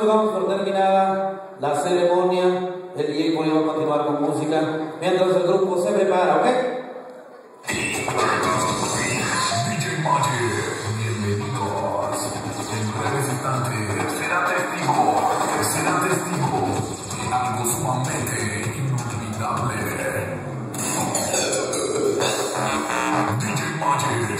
entonces damos por terminada la ceremonia. El DJ Poli va a continuar con música mientras el grupo se prepara, ¿ok? DJ Magic, bienvenidos. El representante será testigo de algo sumamente inolvidable. DJ Magic.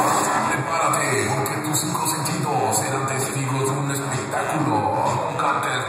Prepárate, porque tus 5 sentidos serán testigos de un espectáculo. Un cartel